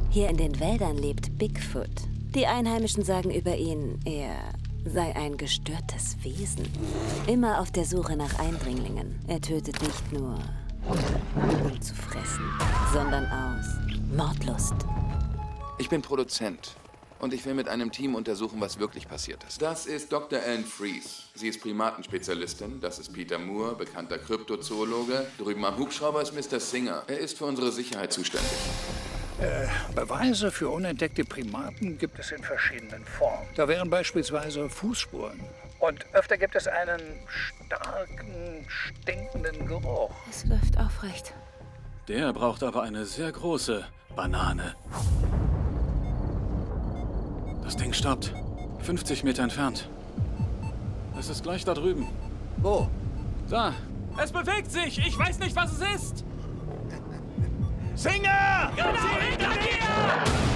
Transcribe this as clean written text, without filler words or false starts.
Hier in den Wäldern lebt Bigfoot. Die Einheimischen sagen über ihn, er sei ein gestörtes Wesen. Immer auf der Suche nach Eindringlingen. Er tötet nicht nur, um zu fressen, sondern aus Mordlust. Ich bin Produzent und ich will mit einem Team untersuchen, was wirklich passiert ist. Das ist Dr. Anne Fries. Sie ist Primatenspezialistin. Das ist Peter Moore, bekannter Kryptozoologe. Drüben am Hubschrauber ist Mr. Singer. Er ist für unsere Sicherheit zuständig. Beweise für unentdeckte Primaten gibt es in verschiedenen Formen. Da wären beispielsweise Fußspuren. Und öfter gibt es einen starken, stinkenden Geruch. Es läuft aufrecht. Der braucht aber eine sehr große Banane. Das Ding stoppt. 50 Meter entfernt. Es ist gleich da drüben. Wo? Da. Es bewegt sich. Ich weiß nicht, was es ist. Singer! Genau hinter dir!